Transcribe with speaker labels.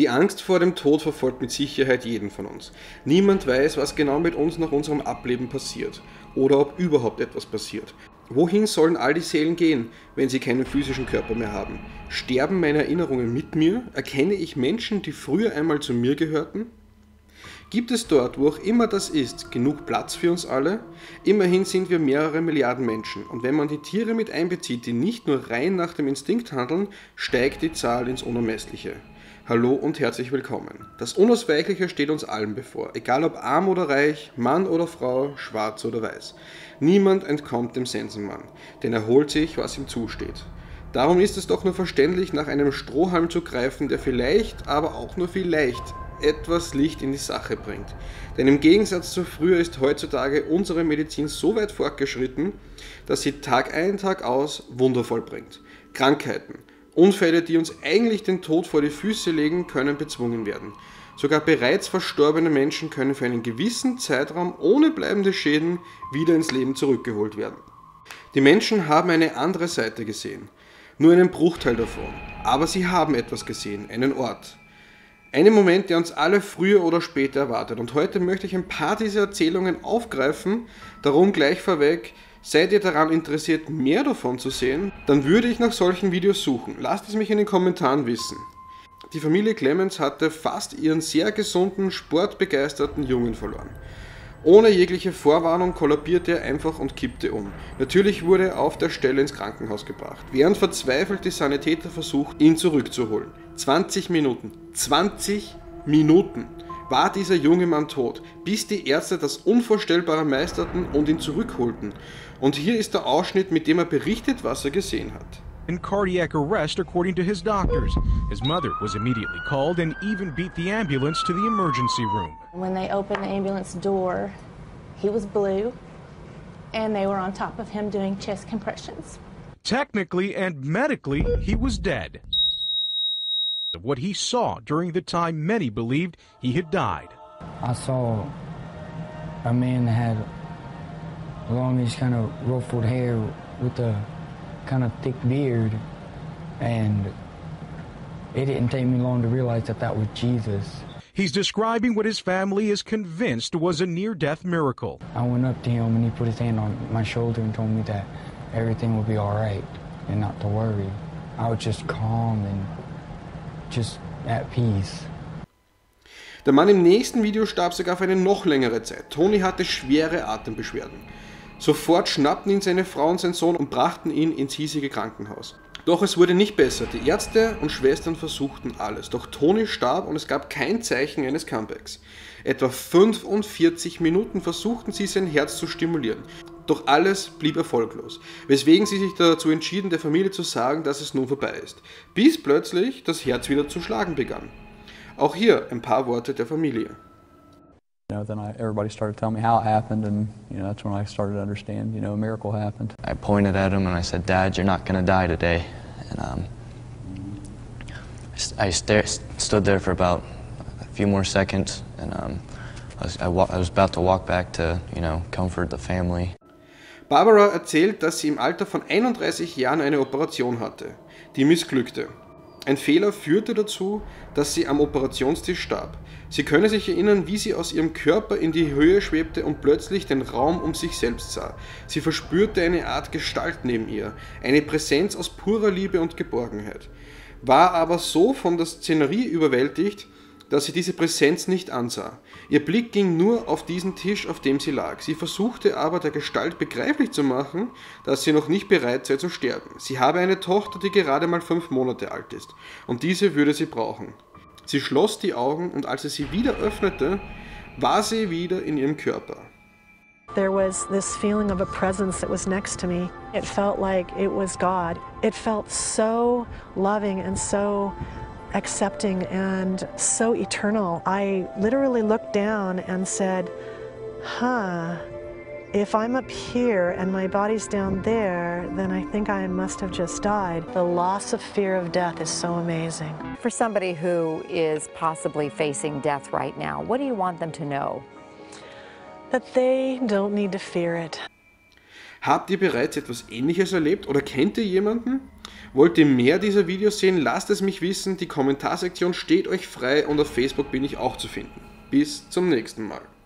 Speaker 1: Die Angst vor dem Tod verfolgt mit Sicherheit jeden von uns. Niemand weiß, was genau mit uns nach unserem Ableben passiert oder ob überhaupt etwas passiert. Wohin sollen all die Seelen gehen, wenn sie keinen physischen Körper mehr haben? Sterben meine Erinnerungen mit mir? Erkenne ich Menschen, die früher einmal zu mir gehörten? Gibt es dort, wo auch immer das ist, genug Platz für uns alle? Immerhin sind wir mehrere Milliarden Menschen und wenn man die Tiere mit einbezieht, die nicht nur rein nach dem Instinkt handeln, steigt die Zahl ins Unermessliche. Hallo und herzlich willkommen. Das Unausweichliche steht uns allen bevor, egal ob arm oder reich, Mann oder Frau, schwarz oder weiß. Niemand entkommt dem Sensenmann, denn er holt sich, was ihm zusteht. Darum ist es doch nur verständlich, nach einem Strohhalm zu greifen, der vielleicht, aber auch nur vielleicht, etwas Licht in die Sache bringt. Denn im Gegensatz zu früher ist heutzutage unsere Medizin so weit fortgeschritten, dass sie Tag ein, Tag aus Wunder vollbringt. Krankheiten, Unfälle, die uns eigentlich den Tod vor die Füße legen, können bezwungen werden. Sogar bereits verstorbene Menschen können für einen gewissen Zeitraum ohne bleibende Schäden wieder ins Leben zurückgeholt werden. Die Menschen haben eine andere Seite gesehen, nur einen Bruchteil davon, aber sie haben etwas gesehen, einen Ort. Einen Moment, der uns alle früher oder später erwartet. Und heute möchte ich ein paar dieser Erzählungen aufgreifen, darum gleich vorweg, seid ihr daran interessiert, mehr davon zu sehen, dann würde ich nach solchen Videos suchen. Lasst es mich in den Kommentaren wissen. Die Familie Clemens hatte fast ihren sehr gesunden, sportbegeisterten Jungen verloren. Ohne jegliche Vorwarnung kollabierte er einfach und kippte um. Natürlich wurde er auf der Stelle ins Krankenhaus gebracht, während verzweifelt die Sanitäter versuchten, ihn zurückzuholen. 20 Minuten war dieser junge Mann tot, bis die Ärzte das Unvorstellbare meisterten und ihn zurückholten. Und hier ist der Ausschnitt, mit dem er berichtet, was er gesehen hat.
Speaker 2: In cardiac arrest, according to his doctors. His mother was immediately called and even beat the ambulance to the emergency room.
Speaker 3: When they opened the ambulance door, he was blue, and they were on top of him doing chest compressions.
Speaker 2: Technically and medically, he was dead. What he saw during the time many believed he had died.
Speaker 4: I saw a man that had longish kind of ruffled hair with a kind of thick beard, and it didn't take me long to realize that that was Jesus.
Speaker 2: He's describing what his family is convinced was a near-death miracle.
Speaker 4: I went up to him and he put his hand on my shoulder and told me that everything would be all right and not to worry. I was just calm and just at peace.
Speaker 1: Der Mann im nächsten Video starb sogar für eine noch längere Zeit. Tony hatte schwere Atembeschwerden. Sofort schnappten ihn seine Frau und sein Sohn und brachten ihn ins hiesige Krankenhaus. Doch es wurde nicht besser. Die Ärzte und Schwestern versuchten alles. Doch Tony starb und es gab kein Zeichen eines Comebacks. Etwa 45 Minuten versuchten sie, sein Herz zu stimulieren. Doch alles blieb erfolglos, weswegen sie sich dazu entschieden, der Familie zu sagen, dass es nun vorbei ist. Bis plötzlich das Herz wieder zu schlagen begann. Auch hier ein paar Worte der Familie.
Speaker 5: Then everybody started telling me how it happened, and that's when I started to understand, a miracle happened.
Speaker 6: I pointed at him and I said, "Dad, you're not going to die today." And I stood there for about a few more seconds, and I was about to walk back to, comfort the family.
Speaker 1: Barbara erzählt, dass sie im Alter von 31 Jahren eine Operation hatte, die missglückte. Ein Fehler führte dazu, dass sie am Operationstisch starb. Sie könne sich erinnern, wie sie aus ihrem Körper in die Höhe schwebte und plötzlich den Raum um sich selbst sah. Sie verspürte eine Art Gestalt neben ihr, eine Präsenz aus purer Liebe und Geborgenheit. War aber so von der Szenerie überwältigt, dass sie diese Präsenz nicht ansah. Ihr Blick ging nur auf diesen Tisch, auf dem sie lag. Sie versuchte aber der Gestalt begreiflich zu machen, dass sie noch nicht bereit sei zu sterben. Sie habe eine Tochter, die gerade mal 5 Monate alt ist, und diese würde sie brauchen. Sie schloss die Augen und als sie wieder öffnete, war sie wieder in ihrem Körper.
Speaker 7: There was this feeling of a presence that was next to me. It felt like it was God. It felt so loving and so accepting and so eternal. I literally looked down and said, if I'm up here and my body's down there, then I think I must have just died. The loss of fear of death is so amazing.
Speaker 8: For somebody who is possibly facing death right now, what do you want them to know?
Speaker 7: That they don't need to fear it.
Speaker 1: Habt ihr bereits etwas Ähnliches erlebt oder kennt ihr jemanden? Wollt ihr mehr dieser Videos sehen? Lasst es mich wissen, die Kommentarsektion steht euch frei und auf Facebook bin ich auch zu finden. Bis zum nächsten Mal.